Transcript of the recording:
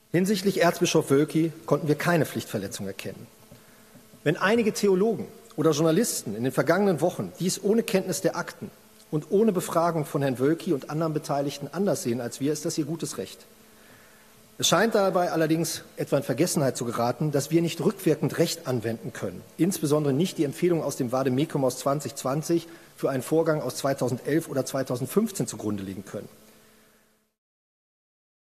Hinsichtlich Erzbischof Wölki konnten wir keine Pflichtverletzung erkennen. Wenn einige Theologen oder Journalisten in den vergangenen Wochen dies ohne Kenntnis der Akten und ohne Befragung von Herrn Wölki und anderen Beteiligten anders sehen als wir, ist das ihr gutes Recht. Es scheint dabei allerdings etwa in Vergessenheit zu geraten, dass wir nicht rückwirkend Recht anwenden können, insbesondere nicht die Empfehlung aus dem Vade Mecum aus 2020 für einen Vorgang aus 2011 oder 2015 zugrunde legen können.